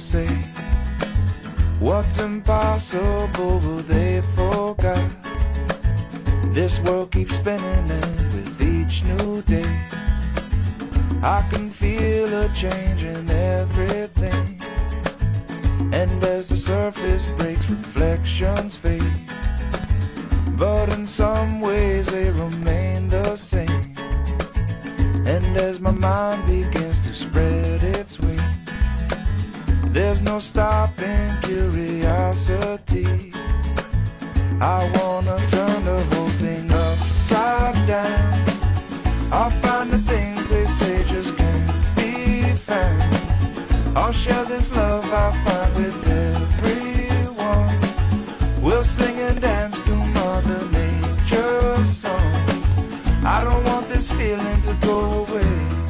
say what's impossible, but they forgot. This world keeps spinning, and with each new day I can feel a change in everything. And as the surface breaks, reflections fade, but in some ways they remain the same. And as my mind begins to spread its wings, there's no stopping curiosity. I wanna turn the whole thing upside down. I'll find the things they say just can't be found. I'll share this love I find with everyone. We'll sing and dance to Mother Nature's songs. I don't want this feeling to go away.